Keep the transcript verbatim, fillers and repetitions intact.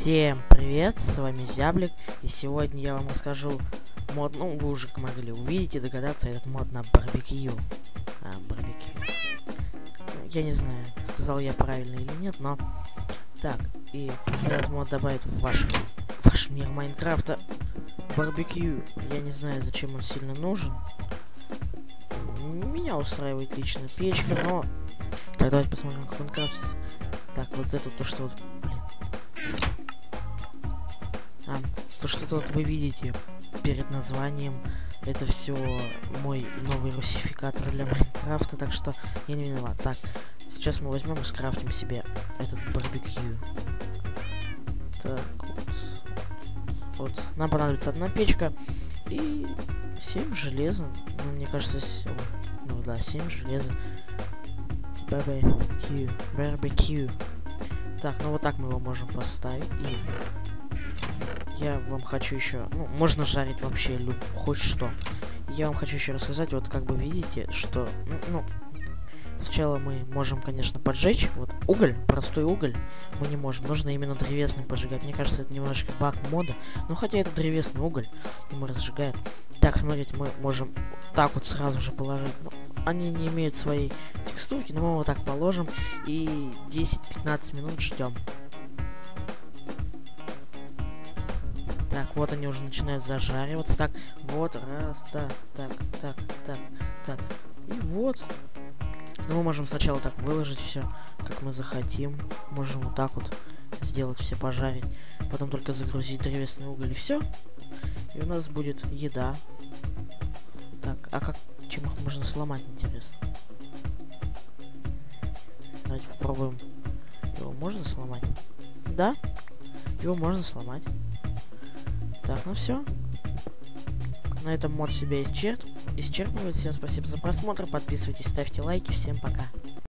Всем привет, с вами Зяблик, и сегодня я вам расскажу мод, ну вы уже могли увидеть и догадаться, этот мод на барбекю. А, барбекю. Я не знаю, сказал я правильно или нет, но... Так, и этот мод добавит в ваш, в ваш мир Майнкрафта барбекю. Я не знаю, зачем он сильно нужен. Меня устраивает лично печка, но... Так, давайте посмотрим, как он крафтится. Так, вот это то, что вот... Блин. А, то, что тут вы видите перед названием, это все мой новый русификатор для Майнкрафта, так что я не виноват. Так, сейчас мы возьмем и скрафтим себе этот барбекю. Так, вот. Вот, нам понадобится одна печка и семь железа. Ну, мне кажется, с... ну да, семь железа. Барбекю, барбекю. Так, ну вот так мы его можем поставить. И я вам хочу еще, ну, можно жарить вообще люб, хоть что. Я вам хочу еще рассказать, вот как бы видите, что, ну, ну, сначала мы можем, конечно, поджечь, вот, уголь, простой уголь мы не можем, нужно именно древесный поджигать. Мне кажется, это немножко баг мода, но хотя это древесный уголь, и мы разжигаем. Так, смотрите, мы можем так вот сразу же положить, ну, они не имеют своей текстурки, но мы его так положим и десять-пятнадцать минут ждем. Так, вот они уже начинают зажариваться. Так, вот, раз, так, так, так, так, так. И вот. Ну, мы можем сначала так выложить все, как мы захотим. Можем вот так вот сделать, все пожарить. Потом только загрузить древесный уголь и все. И у нас будет еда. Так, а как, чем их можно сломать, интересно? Давайте попробуем. Его можно сломать? Да, его можно сломать. Так, ну все. На этом мод себя исчерп... исчерпывает. Всем спасибо за просмотр. Подписывайтесь, ставьте лайки. Всем пока.